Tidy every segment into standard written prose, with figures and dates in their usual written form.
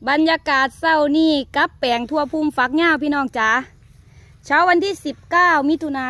บรรยากาศเศร้านี่กับแปลงทั่วภูมิฝักหญ้าพี่น้องจ๋าเช้าวันที่19มิถุนา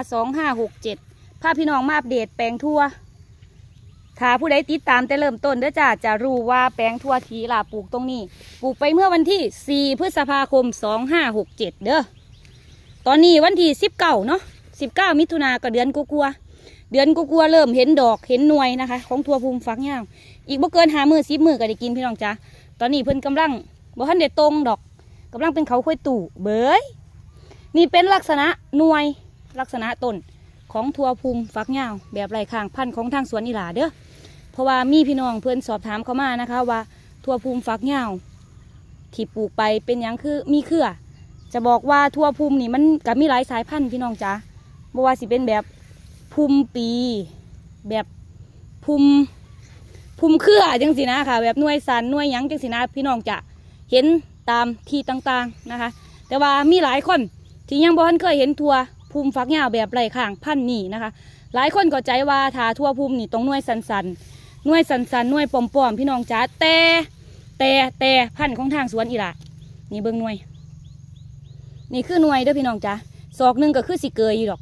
2567พาพี่น้องมาอัปเดตแปลงทั่วถ้าผู้ใดติดตามแต่เริ่มต้นเด้อจ้าจะรู้ว่าแปลงทั่วทีล่ะปลูกตรงนี้ปลูกไปเมื่อวันที่4พฤษภาคม2567เด้อตอนนี้วันที่19เนาะ19มิถุนาก็เดือนกัวเริ่มเห็นดอกเห็นหน่วยนะคะของทั่วภูมิฝักหญ้าอีกบ่เกิน5 มื้อ10 มื้อก็ได้กินพี่น้องจ๋าตอนนี้เพิ่นกำลังบ่ทันได้ตรงดอกกำลังเป็นเขาค่อยตู่เบยนี่เป็นลักษณะหน่วยลักษณะต้นของทั่วภูมิฝักหญ้าแบบไร่ข้างพันธุ์ของทางสวนอีหลาเด้อเพราะว่ามีพี่น้องเพื่อนสอบถามเข้ามานะคะว่าทั่วภูมิฝักหญ้าที่ปลูกไปเป็นอย่างคือมีเครือจะบอกว่าทั่วภูมินี่มันก็มีหลายสายพันธุ์พี่น้องจ๋าบ่ว่าสิเป็นแบบภูมิปีแบบภูมิเครือจังสินะค่ะแบบหน่วยสันหน่วยหยังจังสินะพี่น้องจะเห็นตามที่ต่างๆนะคะแต่ว่ามีหลายคนที่ยังบ่ทันเคยเห็นทั่วภูมิฝักหญ้าแบบไร่ข้างพันธุ์นี่นะคะหลายคนก็ใจว่าถ้าทั่วภูมินี่ต้องหน่วยสันหน่วยสันหน่วยปอมๆพี่น้องจ๋าแต่พันธุ์ของทางสวนอีหล่ะนี่เบิ่งหน่วยนี่คือหน่วยเด้อพี่น้องจ๋าศอกหนึ่งก็คือสิเกยอยู่ดอก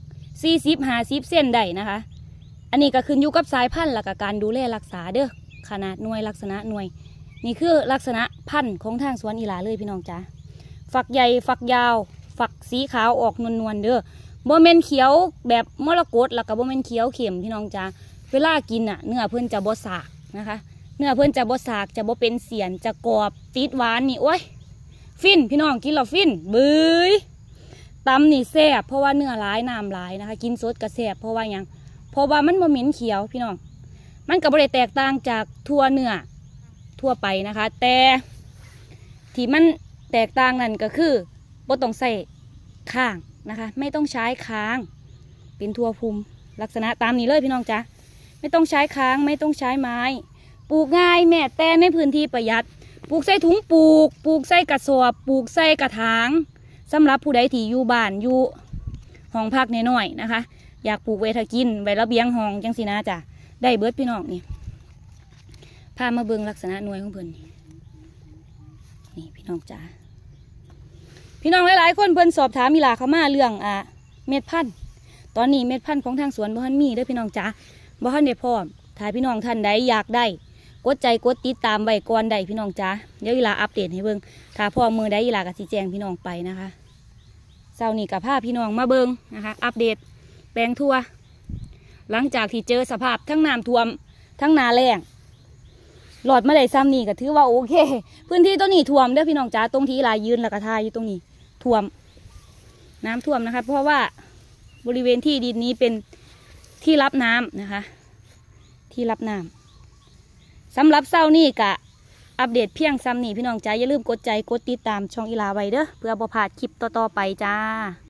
40-50 เส้นได้นะคะอันนี้ก็ขึ้นอยู่กับสายพันธุ์และกับการดูแลรักษาเด้อขนาดหน่วยลักษณะหน่วยนี่คือลักษณะพันธุ์ของทางสวนอีหลาเลยพี่น้องจ๋าฝักใหญ่ฝักยาวฝักสีขาวออกนวลๆเด้อบ่แม่นเขียวแบบมรกตแล้วก็บ่แม่นเขียวเข้มพี่น้องจ๋าเวลากินเนื้อเพิ่นจะบ่สากนะคะเนื้อเพิ่นจะบ่สากจะบ่เป็นเสียนจะกรอบติดหวานนี่โอ้ยฟินพี่น้องกินแล้วฟินเบื้อตำนี่แซ่บเพราะว่าเนื้อหลายน้ำหลายนะคะกินสดก็แซ่บเพราะว่าอย่างเพราะว่ามันบ่เหม็นเขียวพี่น้องมันก็บ่ได้แตกต่างจากทั่วเนื้อทั่วไปนะคะแต่ที่มันแตกต่างนั่นก็คือบ่ต้องใส่ค้างนะคะไม่ต้องใช้ค้างเป็นทั่วภูมิลักษณะตามนี้เลยพี่น้องจ๊ะไม่ต้องใช้ค้างไม่ต้องใช้ไม้ปลูกง่ายแม่แต่ในพื้นที่ประหยัดปลูกใส่ถุงปลูกใส่กระสอบปลูกใส่กระถางสำหรับผู้ใดที่อยู่บ้านอยู่ห้องพักน้อยๆนะคะอยากปลูกไว้ถ้ากินไว้ระเบียงห้องจังสินะจ้ะได้เบิดพี่น้องนี่พามาเบิ่งลักษณะหน่วยของเพิ่นนี่พี่น้องจ้าพี่น้องหลายๆคนเพิ่นสอบถามมีหลาเข้ามาเรื่องเม็ดพันธุ์ตอนนี้เม็ดพันธุ์ของทางสวนบ่ทันมีเด้อพี่น้องจ้าบ่ทันได้พร้อมถ้าพี่น้องท่านใดอยากได้กดใจกดติดตามไว้ก่อนได้พี่น้องจ้าเดี๋ยวอีหลาอัปเดตให้เบิ่งถ้าพร้อมมือได้อีหลาก็สิแจ้งพี่น้องไปนะคะเช้านี้กับพาพี่น้องมาเบิ่งนะคะอัปเดตแปลงทั่วหลังจากที่เจอสภาพทั้งน้ำท่วมทั้งนาแล้งหลอดมาได้ซ้ำนี่ก็ถือว่าโอเคพื้นที่ต้นนี้ท่วมเด้อพี่น้องจ๋าตรงที่ลายยืนแล้วก็ทายอยู่ตรงนี้ท่วมน้ำท่วมนะคะเพราะว่าบริเวณที่ดินนี้เป็นที่รับน้ำนะคะที่รับน้ำสำหรับเช้านี้กะอัปเดตเพียงซ้ำนี่พี่น้องจ๋าอย่าลืมกดใจกดติดตามช่องอีลาไว้เด้อเพื่อบ่พลาดคลิปต่อๆไปจ้า